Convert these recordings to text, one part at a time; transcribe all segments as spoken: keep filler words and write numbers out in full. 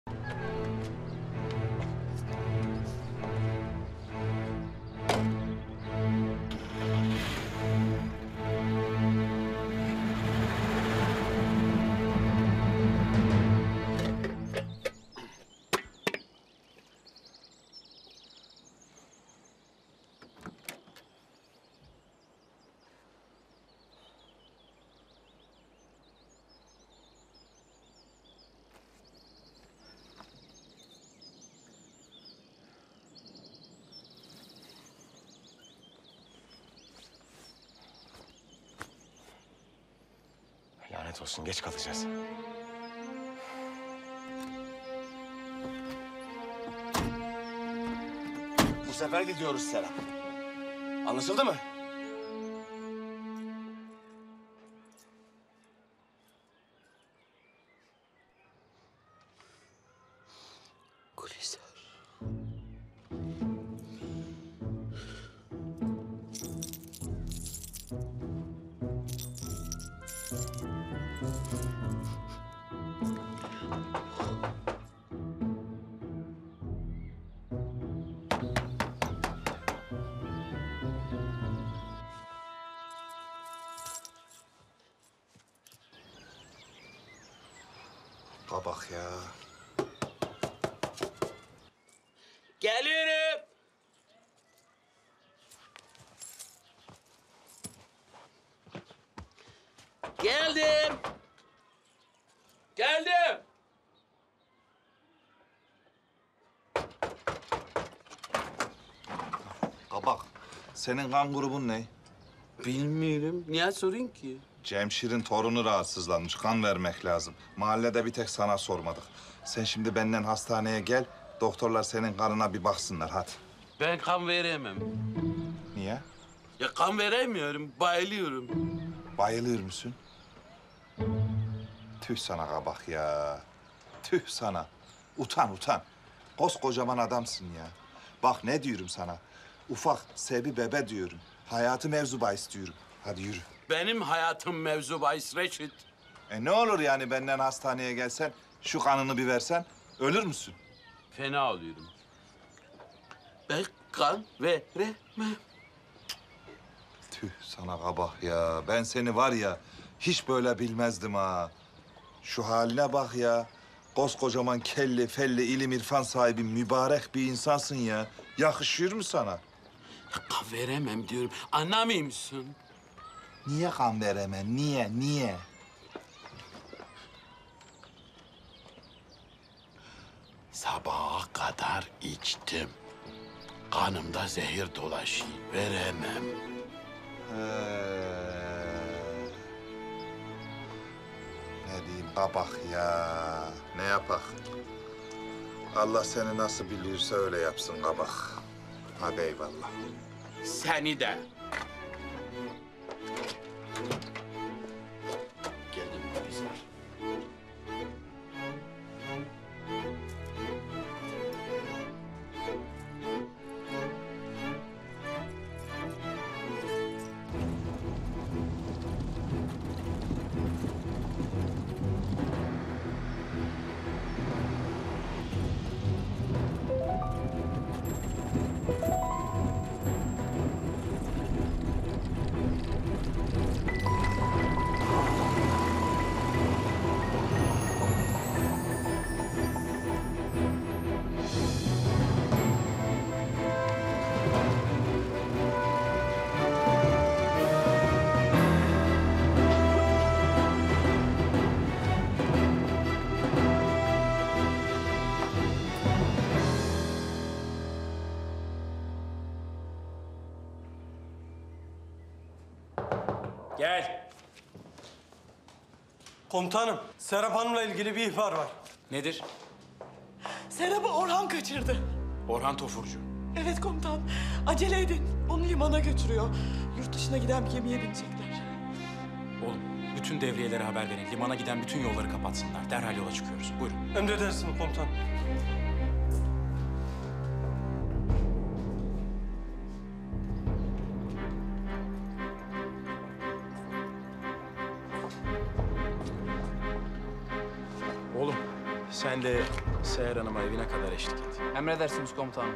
Lanet olsun, geç kalacağız. Bu sefer gidiyoruz Serap. Anlaşıldı mı? Gülizar. Kabak ya. Geliyorum. Geldim. Geldim. Kabak. Senin kan grubun ne? Bilmiyorum. Niye sorayım ki? Cemşir'in torunu rahatsızlanmış. Kan vermek lazım. Mahallede bir tek sana sormadık. Sen şimdi benden hastaneye gel. Doktorlar senin kanına bir baksınlar hadi. Ben kan veremem. Niye? Ya kan veremiyorum. Bayılıyorum. Bayılır mısın? Tüh sana kabak ya. Tüh sana. Utan utan. Koskocaman adamsın ya. Bak ne diyorum sana. Ufak Sebi bebe diyorum. Hayatı mevzu bahis diyorum. Hadi yürü. Benim hayatım mevzu bahis Reşit. E ne olur yani benden hastaneye gelsen, şu kanını bir versen, ölür müsün? Fena oluyorum. Ben kan veremem. Tüh sana kabak ya. Ben seni var ya, hiç böyle bilmezdim ha. Şu haline bak ya. Koskocaman kelli, felli, ilim, irfan sahibi mübarek bir insansın ya. Yakışıyor mu sana? Ya kan veremem diyorum. Anlamıyor musun? Niye kan veremem? Niye, niye? Sabaha kadar içtim. Kanımda zehir dolaşıyor. Veremem. Ee, ne diyeyim kabak ya. Ne yapak? Allah seni nasıl biliyorsa öyle yapsın kabak. Hadi eyvallah. Seni de. Geldim Gülizar. Gel. Komutanım, Serap Hanım'la ilgili bir ihbar var. Nedir? Serap'ı Orhan kaçırdı. Orhan Tofurcu. Evet komutan. Acele edin. Onu limana götürüyor. Yurt dışına giden bir gemiye binecekler. Oğlum, bütün devriyelere haber verin. Limana giden bütün yolları kapatsınlar. Derhal yola çıkıyoruz. Buyurun. Emredersiniz komutan. Oğlum, sen de Seher Hanım'a evine kadar eşlik et. Emredersiniz komutanım.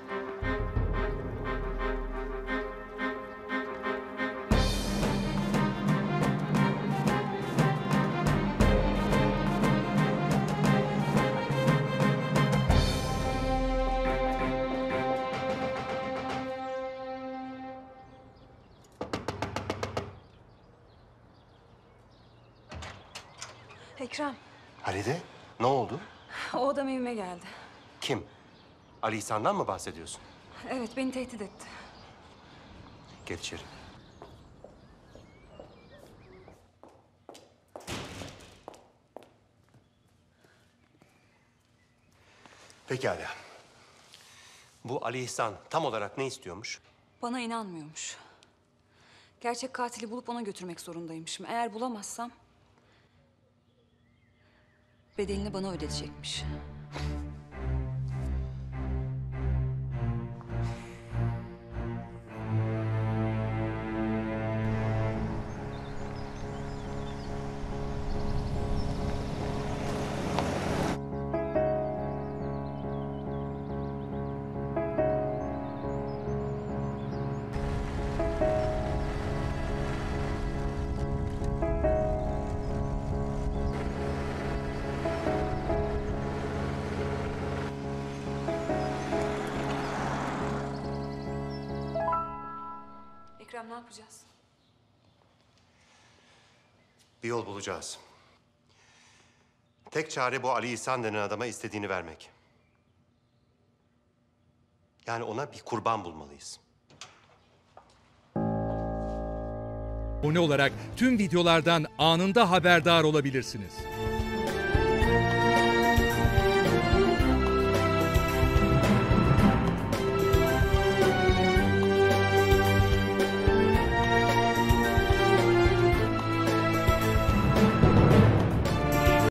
Ekrem, Halide, ne oldu? o adam evime geldi. Kim? Ali İhsan'dan mı bahsediyorsun? Evet, beni tehdit etti. Gel içeri. Pekala. Bu Ali İhsan tam olarak ne istiyormuş? Bana inanmıyormuş. Gerçek katili bulup ona götürmek zorundaymışım. Eğer bulamazsam... bedelini bana ödetecekmiş. Ekrem, ne yapacağız? Bir yol bulacağız. Tek çare bu Ali İhsan denen adama istediğini vermek. Yani ona bir kurban bulmalıyız. Abone olarak tüm videolardan anında haberdar olabilirsiniz.